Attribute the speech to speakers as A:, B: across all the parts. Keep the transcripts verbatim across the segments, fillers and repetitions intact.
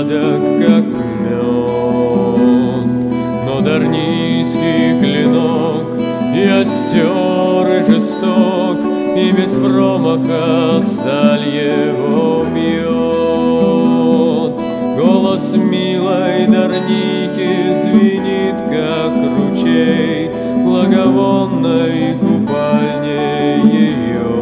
A: сладок, как мед, но дарнийский клинок я стер и жесток, и без промаха сталь его бьет. Голос милой дарники звенит, как ручей благовонной купальне ее.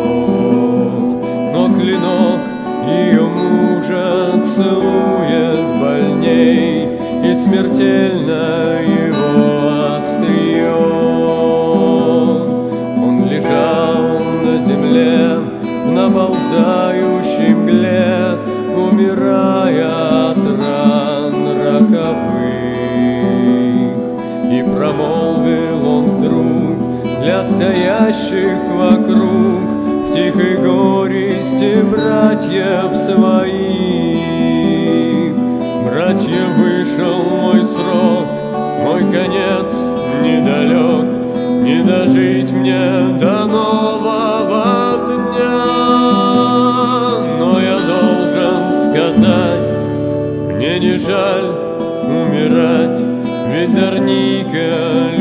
A: Но клинок ее мужа целует больней, и смертельно его остриет. Он лежал на земле в наползающей мгле, умирая от ран роковых, и промолвил он вдруг для стоящих вокруг в тихой горести братьев своих: братья, вышел мой срок, мой конец недалек, не дожить мне до нового дня. Но я должен сказать, мне не жаль умирать, ведь дарника